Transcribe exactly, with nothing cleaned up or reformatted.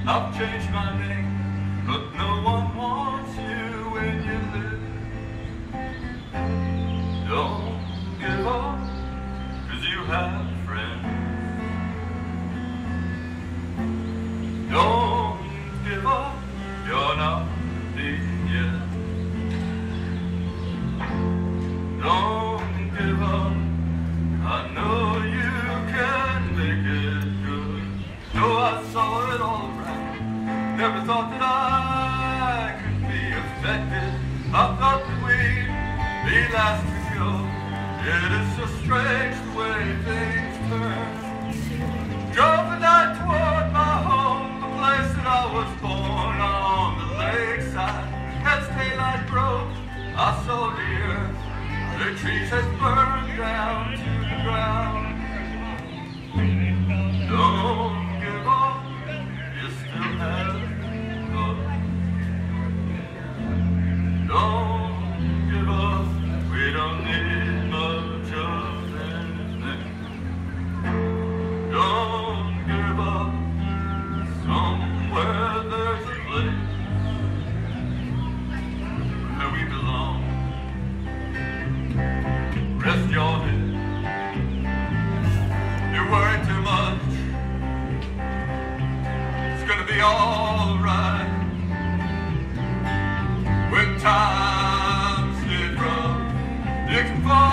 I've changed my name, but no one wants you when you live. Don't give up, cause you have friends. Don't give up, you're not beaten yet. Don't give up, I know you can make it good. Though I saw it all around, never thought that I could be affected. I thought that we'd be last to go. It is so strange the way things turn. Drove the night toward my home, the place that I was born on the lakeside. As daylight broke, I saw the earth. The trees had burned down to the ground. Don't give up, you still have hope. Don't give up, we don't need much of anything. Don't give up, somewhere there's a place where we belong. Rest your head, you worry too much. It's gonna be alright. When times get rough, you can fall